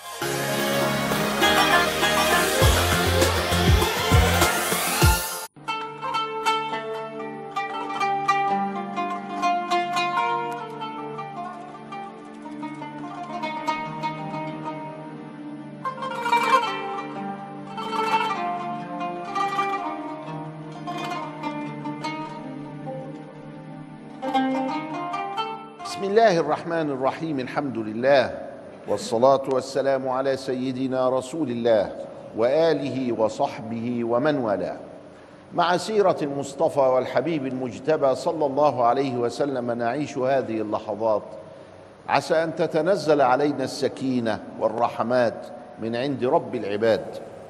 بسم الله الرحمن الرحيم. الحمد لله والصلاة والسلام على سيدنا رسول الله وآله وصحبه ومن والاه. مع سيرة المصطفى والحبيب المجتبى صلى الله عليه وسلم نعيش هذه اللحظات، عسى أن تتنزل علينا السكينة والرحمات من عند رب العباد،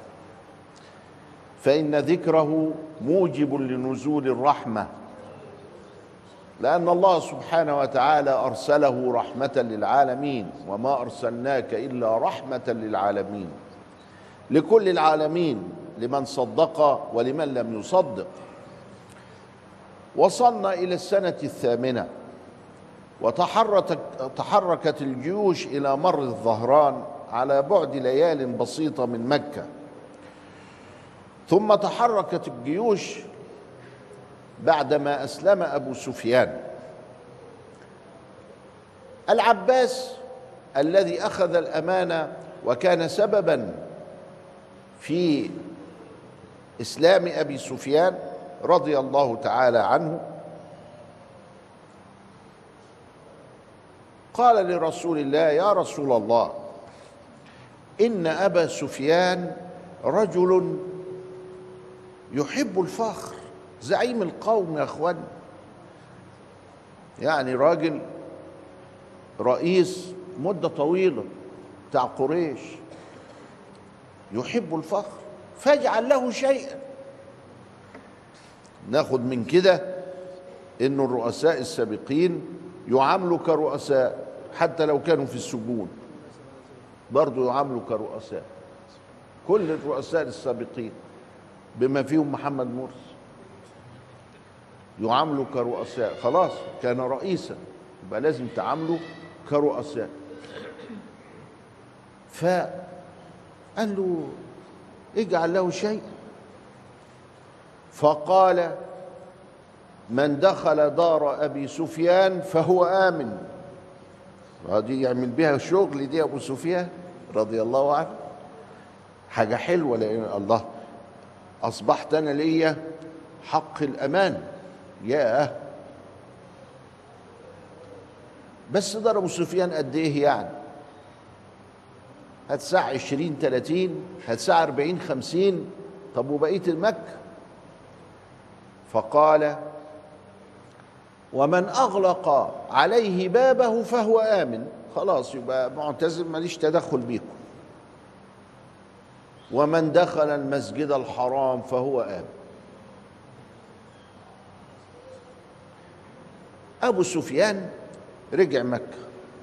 فإن ذكره موجب لنزول الرحمة، لأن الله سبحانه وتعالى أرسله رحمة للعالمين، وما أرسلناك إلا رحمة للعالمين، لكل العالمين، لمن صدق ولمن لم يصدق. وصلنا إلى السنة الثامنة، وتحركت الجيوش إلى مر الظهران على بعد ليال بسيطة من مكة. ثم تحركت الجيوش بعدما أسلم أبو سفيان. العباس الذي أخذ الأمانة وكان سببا في إسلام أبي سفيان رضي الله تعالى عنه، قال لرسول الله: يا رسول الله، إن أبا سفيان رجل يحب الفخر، زعيم القوم يا اخوان، يعني راجل رئيس مدة طويلة بتاع قريش، يحب الفخر، فاجعل له شيئا. ناخد من كده إن الرؤساء السابقين يعاملوا كرؤساء، حتى لو كانوا في السجون برضو يعاملوا كرؤساء. كل الرؤساء السابقين بما فيهم محمد مرسي يعاملوا كرؤساء، خلاص كان رئيسا يبقى لازم تعاملوا كرؤساء. فقال له: اجعل له شيء. فقال: من دخل دار أبي سفيان فهو آمن. دي يعمل بها الشغل دي أبو سفيان رضي الله عنه، حاجة حلوة، لأن الله أصبحت أنا ليا حق الأمان. ياه، بس ده أبو سفيان قد إيه يعني؟ هتساع 20 30، هتساع 40 50، طب وبقية المكة؟ فقال: ومن أغلق عليه بابه فهو آمن. خلاص يبقى معتزل، ماليش تدخل بيكم. ومن دخل المسجد الحرام فهو آمن. أبو سفيان رجع مكة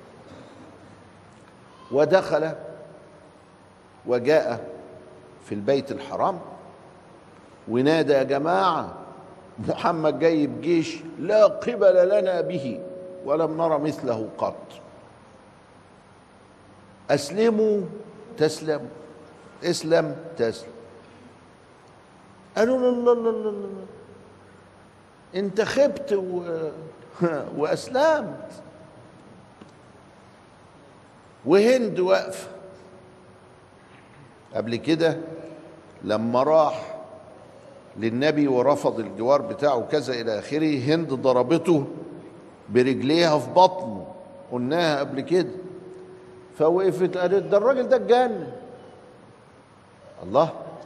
ودخل وجاء في البيت الحرام ونادى: يا جماعة، محمد جاي بجيش لا قبل لنا به ولم نرى مثله قط، أسلموا تسلموا، اسلم تسلم. قالوا: لا لا لا لا، انت خبت وأسلمت. وهند واقفة. قبل كده لما راح للنبي ورفض الجوار بتاعه كذا إلى آخره، هند ضربته برجليها في بطنه، قلناها قبل كده. فوقفت قالت: ده الراجل ده اتجنن. الله،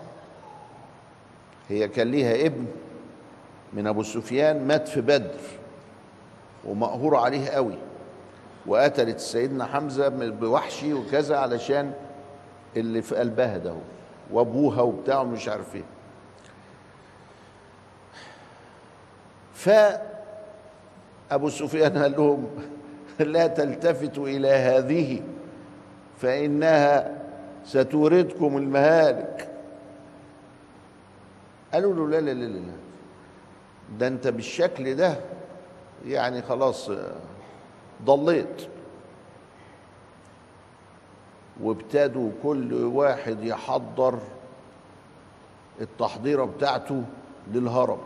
هي كان ليها ابن من أبو سفيان مات في بدر ومقهور عليه قوي، وقتلت سيدنا حمزة بوحشي وكذا علشان اللي في قلبها ده، وابوها وبتاعه مش عارف ايه. فأبو سفيان قال لهم: لا تلتفتوا إلى هذه فإنها ستوردكم المهالك. قالوا له: لا لا لا لا، ده انت بالشكل ده يعني خلاص ضليت. وابتدوا كل واحد يحضر التحضيرة بتاعته للهرب.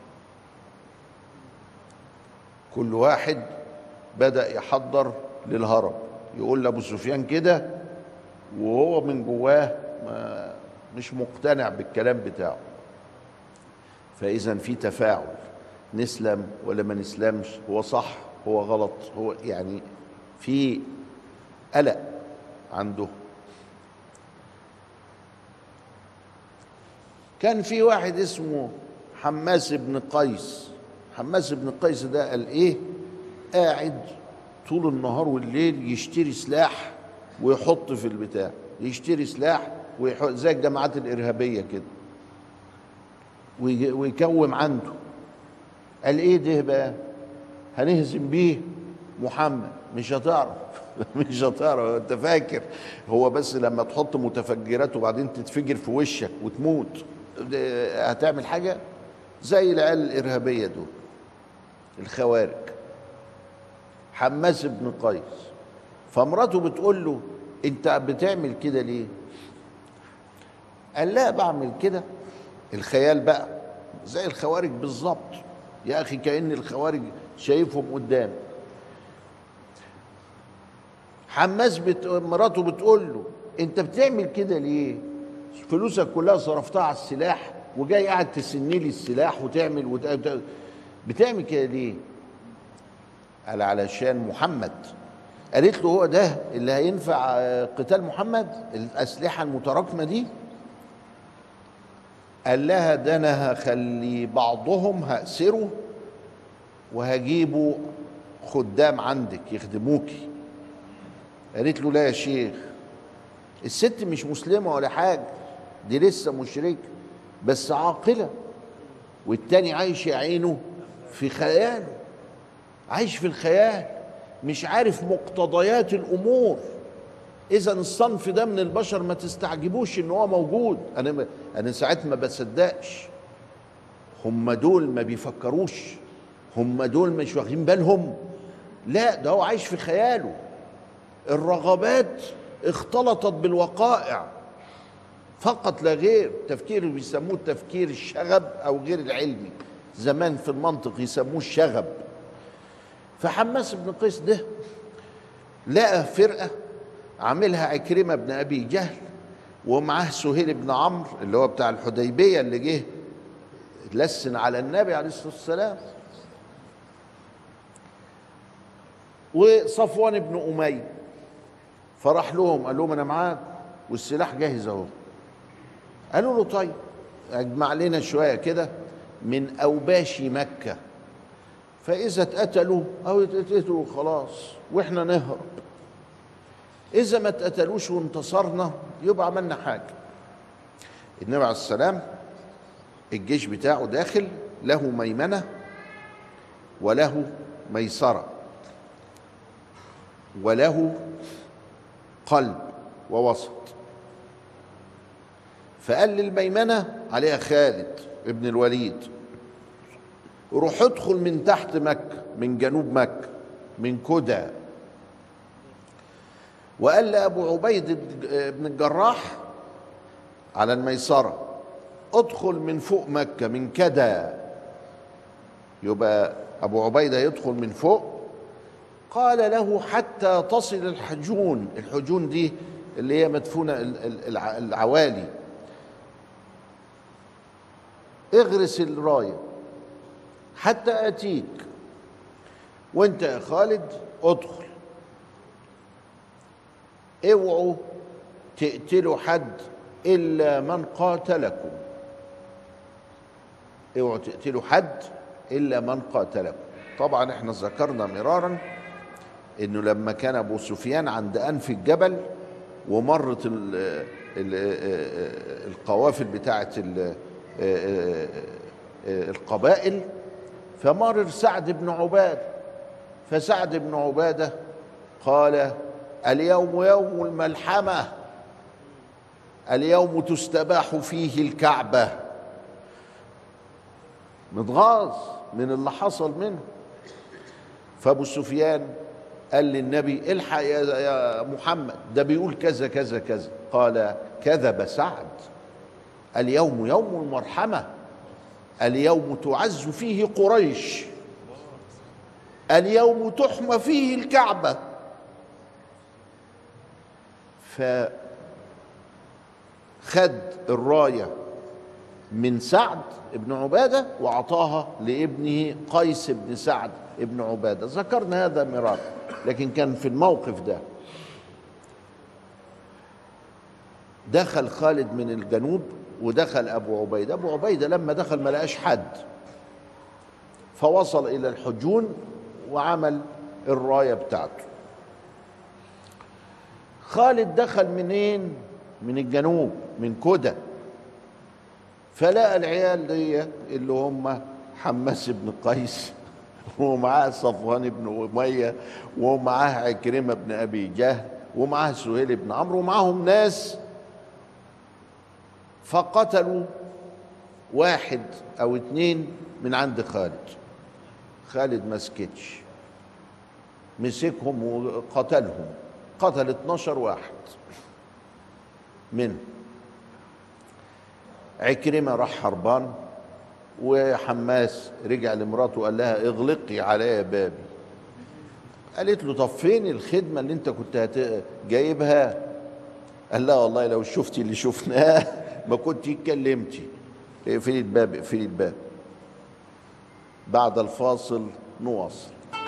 كل واحد بدأ يحضر للهرب، يقول لأبو سفيان كده وهو من جواه مش مقتنع بالكلام بتاعه. فإذا في تفاعل، نسلم ولا ما نسلمش، هو صح هو غلط، هو يعني في قلق عنده. كان في واحد اسمه حماس بن قيس. حماس بن قيس ده قال ايه؟ قاعد طول النهار والليل يشتري سلاح ويحط في البتاع، يشتري سلاح ويحط زي الجماعات الإرهابية كده ويكوم عنده. قال ايه ده بقى؟ هنهزم بيه محمد؟ مش هتعرف مش هتعرف. انت فاكر هو بس لما تحط متفجرات وبعدين تتفجر في وشك وتموت هتعمل حاجة؟ زي العيال الإرهابية دول الخوارج. حماس بن قيس، فمراته بتقول له انت بتعمل كده ليه؟ قال لا بعمل كده الخيال بقى زي الخوارج بالظبط يا اخي، كأن الخوارج شايفهم قدام. حماس مراته بتقول له انت بتعمل كده ليه؟ فلوسك كلها صرفتها على السلاح وجاي قاعد تسني لي السلاح وتعمل بتعمل كده ليه؟ قال علشان محمد. قالت له هو ده اللي هينفع قتال محمد الأسلحة المتراكمة دي؟ قال لها ده انا هخلي بعضهم هأسره وهجيبه خدام عندك يخدموكي. قالت له لا يا شيخ، الست مش مسلمة ولا حاجة، دي لسه مشركة بس عاقلة، والتاني عايش يا عينه في خياله، عايش في الخيال مش عارف مقتضيات الأمور. إذا الصنف ده من البشر ما تستعجبوش إن هو موجود. أنا ساعات ما بصدقش، هم دول ما بيفكروش، هم دول مش واخدين بالهم، لا ده هو عايش في خياله. الرغبات اختلطت بالوقائع فقط لا غير. تفكير بيسموه التفكير الشغب أو غير العلمي، زمان في المنطق يسموه الشغب. فحماس بن قيس ده لقى فرقة عاملها عكرمة بن أبي جهل ومعاه سهيل بن عمرو اللي هو بتاع الحديبية اللي جه لسن على النبي عليه الصلاة والسلام، وصفوان بن أمية. فراح لهم قال لهم أنا معاك والسلاح جاهز أهو. قالوا له طيب اجمع لنا شوية كده من أوباش مكة، فإذا اتقتلوا أو اتقتلوا خلاص وإحنا نهرب، إذا ما اتقتلوش وانتصرنا يبقى عملنا حاجة. النبي عليه السلام الجيش بتاعه داخل له ميمنة وله ميسرة وله قلب ووسط. فقال للميمنة عليها خالد ابن الوليد روح ادخل من تحت مكة من جنوب مكة من كدى. وقال لأبو عبيد بن الجراح على الميسرة ادخل من فوق مكة من كدى. يبقى أبو عبيدة يدخل من فوق. قال له حتى تصل الحجون، الحجون دي اللي هي مدفونة العوالي، اغرس الراية حتى أتيك، وانت يا خالد ادخل. اوعوا تقتلوا حد إلا من قاتلكم، اوعوا تقتلوا حد إلا من قاتلكم. طبعا احنا ذكرنا مرارا انه لما كان ابو سفيان عند انف الجبل ومرت القوافل بتاعه القبائل، فمرر سعد بن عبادة، فسعد بن عبادة قال اليوم يوم الملحمة، اليوم تستباح فيه الكعبة. متغاظ من اللي حصل منه. فابو سفيان قال للنبي الحق يا محمد، ده بيقول كذا كذا كذا. قال كذب سعد، اليوم يوم المرحمة، اليوم تعز فيه قريش، اليوم تحمى فيه الكعبة. فخد الراية من سعد بن عبادة وأعطاها لابنه قيس بن سعد بن عبادة. ذكرنا هذا مرارا، لكن كان في الموقف ده دخل خالد من الجنوب ودخل أبو عبيدة. أبو عبيدة لما دخل ما لقاش حد، فوصل إلى الحجون وعمل الراية بتاعته. خالد دخل منين؟ من الجنوب، من كدة. فلقى العيال دي اللي هم حماس بن قيس ومعاه صفوان بن أمية ومعاه عكرمة بن أبي جهل ومعاه سهيل بن عمرو ومعاهم ناس، فقتلوا واحد أو اتنين من عند خالد. خالد ما سكتش، مسكهم وقتلهم، قتل 12 واحد منهم. عكرمة راح هربان، وحماس رجع لمراته وقال لها اغلقي عليا بابي. قالت له طب فين الخدمة اللي انت كنت جايبها؟ قال لها والله لو شفتي اللي شفناه ما كنت اتكلمتي. اقفلي الباب، اقفلي الباب. بعد الفاصل نواصل.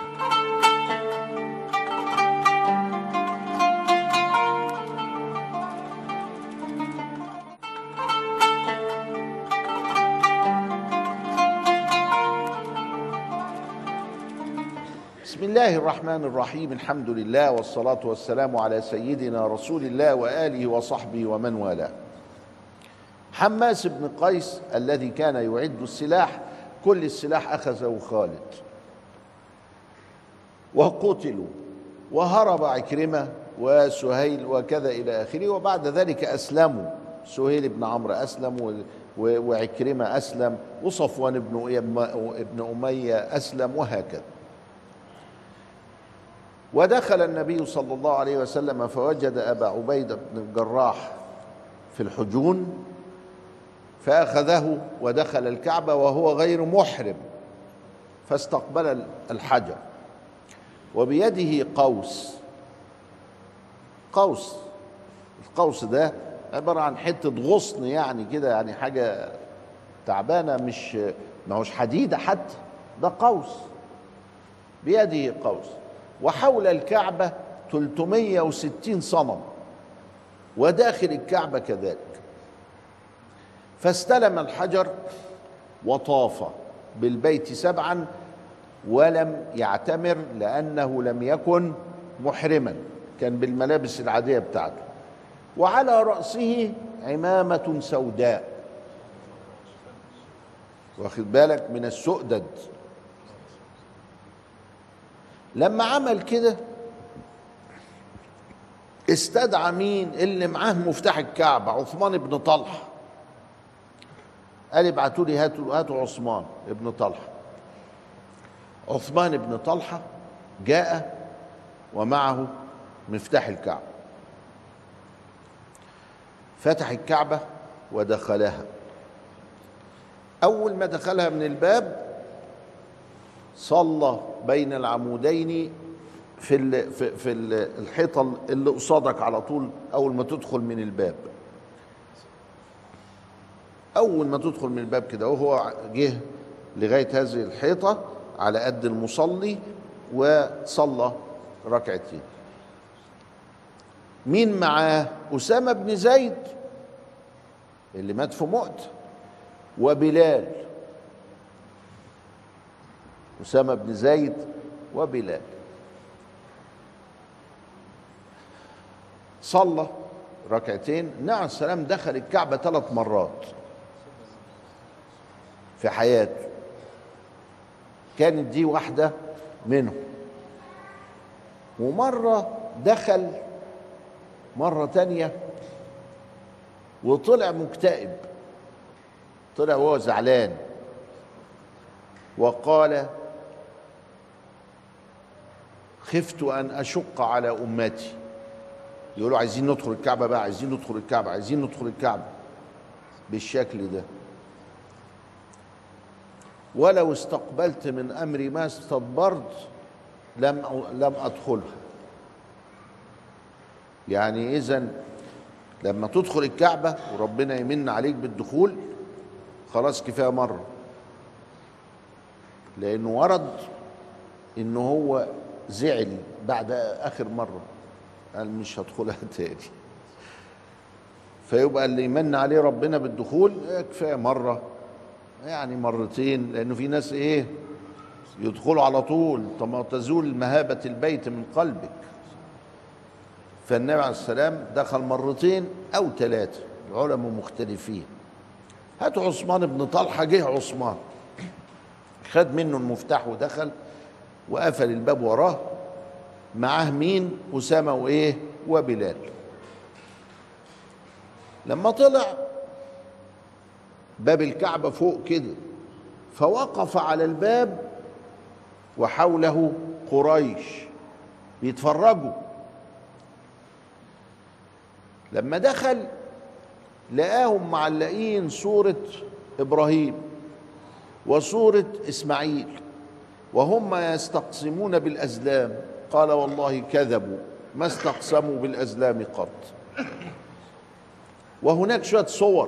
بسم الله الرحمن الرحيم، الحمد لله والصلاة والسلام على سيدنا رسول الله وآله وصحبه ومن والاه. حماس بن قيس الذي كان يعد السلاح، كل السلاح أخذه خالد وقتلوا، وهرب عكرمة وسهيل وكذا إلى آخره. وبعد ذلك أسلموا، سهيل بن عمرو أسلم وعكرمة أسلم وصفوان بن أمية أسلم وهكذا. ودخل النبي صلى الله عليه وسلم فوجد أبا عبيدة بن الجراح في الحجون، فأخذه ودخل الكعبة وهو غير محرم، فاستقبل الحجر وبيده قوس. القوس ده عبارة عن حتة غصن يعني كده، يعني حاجة تعبانة، مش ما هوش حديدة حتى، ده قوس. بيده قوس، وحول الكعبة 360 صنم، وداخل الكعبة كذلك. فاستلم الحجر وطاف بالبيت 7، ولم يعتمر لأنه لم يكن محرما، كان بالملابس العادية بتاعته. وعلى رأسه عمامة سوداء، واخد بالك، من السؤدد. لما عمل كده استدعى مين اللي معاه مفتاح الكعبة؟ عثمان بن طلحة. قال ابعتوا لي، هاتوا عثمان بن طلحة. عثمان بن طلحة جاء ومعه مفتاح الكعبة، فتح الكعبة ودخلها. أول ما دخلها من الباب صلى بين العمودين في الحيطة اللي قصادك على طول أول ما تدخل من الباب. أول ما تدخل من الباب كده وهو جه لغاية هذه الحيطة على قد المصلي، وصلى ركعتين. مين معاه؟ أسامة بن زيد اللي مات في مؤتة، وبلال. أسامة بن زيد وبلال. صلى ركعتين. النبي عليه السلام دخل الكعبة 3 مرات في حياته، كانت دي واحدة منهم. ومرة دخل مرة تانية وطلع مكتئب، طلع وهو زعلان، وقال خفت أن أشق على أمتي. يقولوا عايزين ندخل الكعبة بقى، عايزين ندخل الكعبة، عايزين ندخل الكعبة بالشكل ده. ولو استقبلت من أمري ما استدبرت لم أدخلها. يعني إذن لما تدخل الكعبة وربنا يمن عليك بالدخول خلاص كفاية مرة، لأنه ورد إنه هو زعل بعد آخر مرة قال مش هدخلها تاني. فيبقى اللي يمن عليه ربنا بالدخول كفاية مرة، يعني مرتين، لأنه في ناس إيه يدخلوا على طول. طب ما تزول مهابة البيت من قلبك. فالنبي عليه السلام دخل مرتين أو ثلاثة، العلماء مختلفين. هاتوا عثمان بن طلحة، جه عثمان خد منه المفتاح ودخل وقفل الباب وراه، معاه مين؟ أسامة وإيه؟ وبلال. لما طلع باب الكعبة فوق كده فوقف على الباب وحوله قريش بيتفرجوا. لما دخل لقاهم معلقين صورة إبراهيم وصورة إسماعيل وهم يستقسمون بالأزلام. قال والله كذبوا، ما استقسموا بالأزلام قط. وهناك شوية صور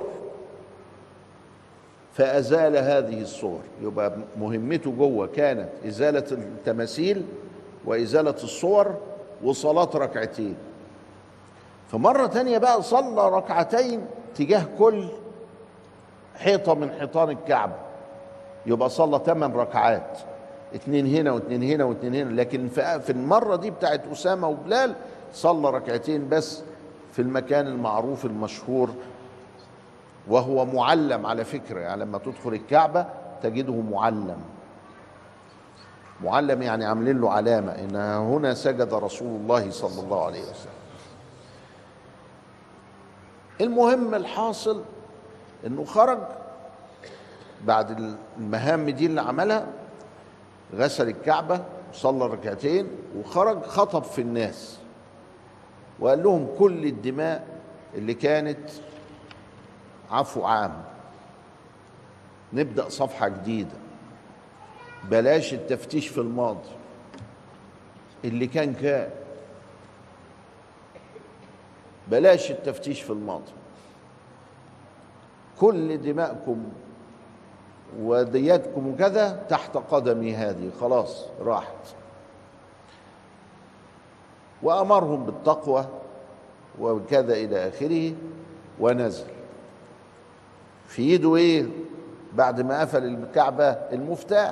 فأزال هذه الصور. يبقى مهمته جوه كانت إزالة التماثيل وإزالة الصور وصلاة ركعتين. فمرة تانية بقى صلى ركعتين تجاه كل حيطة من حيطان الكعبة. يبقى صلى 8 ركعات، 2 هنا و2 هنا و2 هنا. لكن في المرة دي بتاعت أسامة وبلال صلى ركعتين بس في المكان المعروف المشهور، وهو معلم على فكرة. يعني لما تدخل الكعبة تجده معلم، يعني عاملين له علامة إن هنا سجد رسول الله صلى الله عليه وسلم. المهم الحاصل إنه خرج بعد المهام دي اللي عملها، غسل الكعبة وصلى ركعتين وخرج خطب في الناس وقال لهم كل الدماء اللي كانت عفو عام، نبدأ صفحة جديدة، بلاش التفتيش في الماضي. اللي كان بلاش التفتيش في الماضي. كل دماءكم ودياتكم وكذا تحت قدمي هذه، خلاص راحت. وأمرهم بالتقوى وكذا إلى آخره. ونزل في ايده ايه بعد ما قفل الكعبة؟ المفتاح.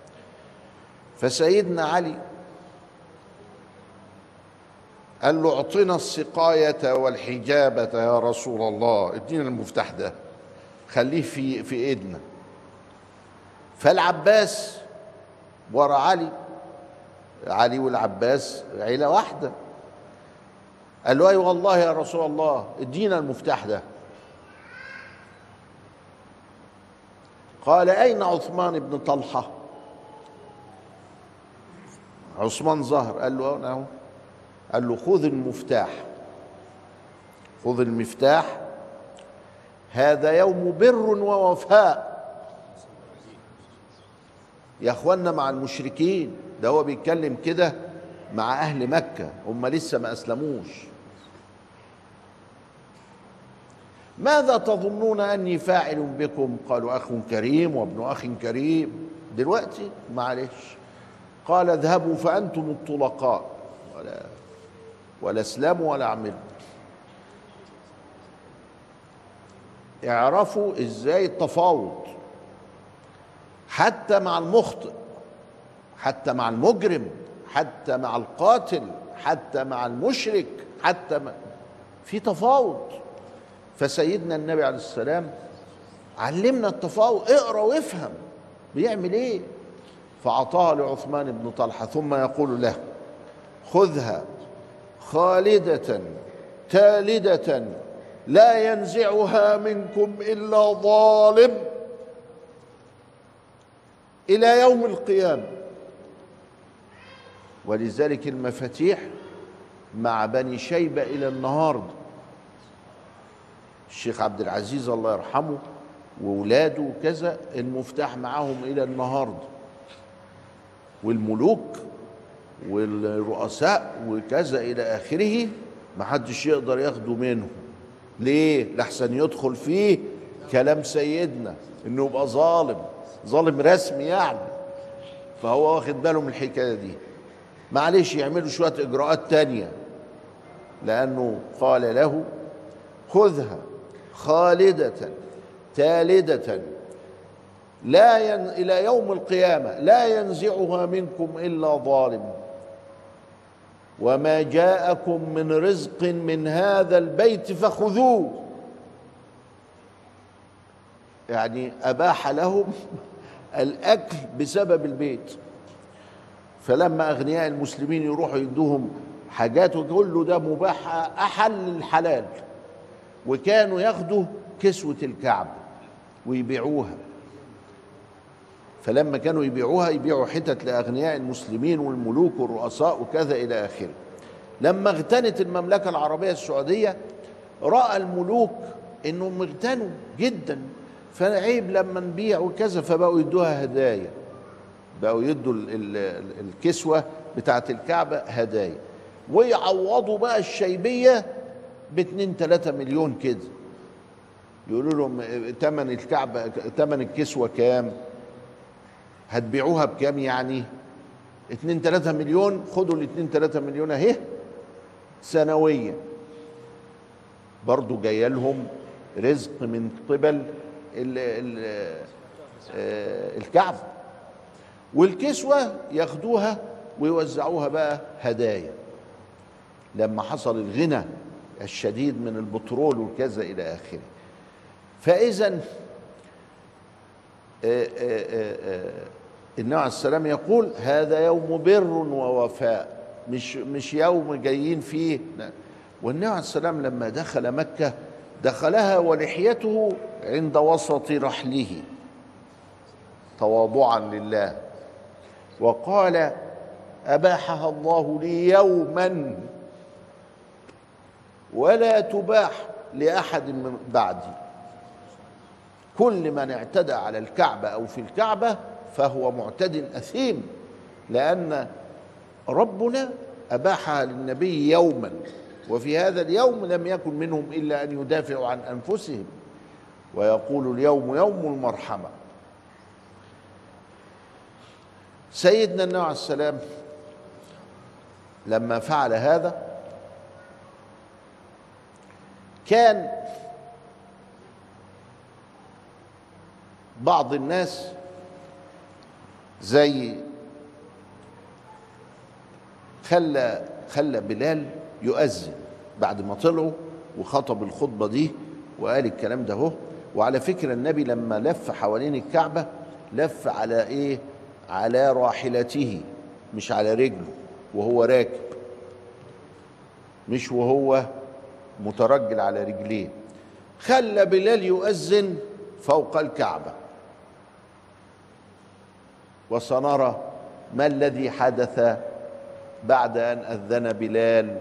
فسيدنا علي قال له اعطنا السقاية والحجابة يا رسول الله، ادينا المفتاح ده خليه في ايدنا. فالعباس ورا علي والعباس عيلة واحدة، قال له اي والله يا رسول الله ادينا المفتاح ده. قال اين عثمان بن طلحة؟ عثمان ظهر، قال له انا اهو. قال له خذ المفتاح، هذا يوم بر ووفاء يا اخوانا مع المشركين. ده هو بيتكلم كده مع اهل مكة، هم لسه ما اسلموش. ماذا تظنون اني فاعل بكم؟ قالوا اخ كريم وابن اخ كريم. دلوقتي معلش. قال اذهبوا فانتم الطلقاء، ولا اسلموا ولا اعملوا. اعرفوا ازاي التفاوض حتى مع المخطئ، حتى مع المجرم، حتى مع القاتل، حتى مع المشرك، في تفاوض. فسيدنا النبي عليه السلام علمنا التفاوض. اقرا وافهم بيعمل ايه. فأعطاها لعثمان بن طلحة ثم يقول له خذها خالدة تالدة لا ينزعها منكم إلا ظالم إلى يوم القيامة. ولذلك المفاتيح مع بني شيبة إلى النهارده. الشيخ عبد العزيز الله يرحمه وولاده وكذا المفتاح معاهم إلى النهارده، والملوك والرؤساء وكذا إلى آخره محدش يقدر ياخده منهم. ليه؟ لحسن يدخل فيه كلام سيدنا إنه يبقى ظالم رسمي يعني، فهو واخد باله من الحكاية دي. معلش يعملوا شوية إجراءات تانية، لأنه قال له خذها خالدة تالدة إلى يوم القيامة لا ينزعها منكم إلا ظالم، وما جاءكم من رزق من هذا البيت فخذوه. يعني أباح لهم الأكل بسبب البيت. فلما أغنياء المسلمين يروحوا يدوهم حاجات ويقول له ده مباح أحل الحلال، وكانوا ياخدوا كسوة الكعبة ويبيعوها. فلما كانوا يبيعوا حتت لأغنياء المسلمين والملوك والرؤساء وكذا إلى آخره. لما اغتنت المملكة العربية السعودية رأى الملوك إنهم اغتنوا جدا، فعيب لما نبيع وكذا، فبقوا يدوها هدايا، بقوا يدوا الكسوة بتاعت الكعبة هدايا، ويعوضوا بقى الشيبية ب2-3 مليون كده. يقولوا لهم تمن الكعبة تمن الكسوة كام؟ هتبيعوها بكام؟ يعني 2-3 مليون، خدوا ال2-3 مليون اهي سنويا. برضو جاي لهم رزق من قبل الكعبة، والكسوة ياخدوها ويوزعوها بقى هدايا لما حصل الغنى الشديد من البترول وكذا إلى آخره. فإذا النبي عليه السلام يقول هذا يوم بر ووفاء، مش يوم جايين فيه. والنبي عليه السلام لما دخل مكة دخلها ولحيته عند وسط رحله تواضعا لله، وقال أباحها الله لي يوما ولا تباح لأحد من بعدي. كل من اعتدى على الكعبة أو في الكعبة فهو معتد أثيم، لأن ربنا أباحها للنبي يوما، وفي هذا اليوم لم يكن منهم إلا أن يدافعوا عن أنفسهم، ويقول اليوم يوم المرحمة. سيدنا النبي عليه السلام لما فعل هذا كان بعض الناس زي خلى بلال يؤذن بعد ما طلعوا وخطب الخطبة دي وقال الكلام ده هو. وعلى فكرة النبي لما لف حوالين الكعبة لف على ايه؟ على راحلته، مش على رجله وهو راكب، مش وهو مترجل على رجليه. خلى بلال يؤذن فوق الكعبة، وسنرى ما الذي حدث بعد أن أذن بلال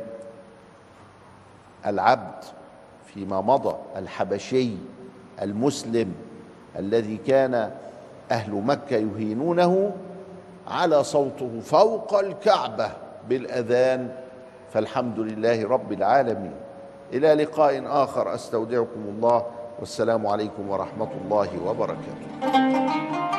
العبد فيما مضى الحبشي المسلم الذي كان أهل مكة يهينونه على صوته فوق الكعبة بالأذان. فالحمد لله رب العالمين. إلى لقاء آخر، أستودعكم الله، والسلام عليكم ورحمة الله وبركاته.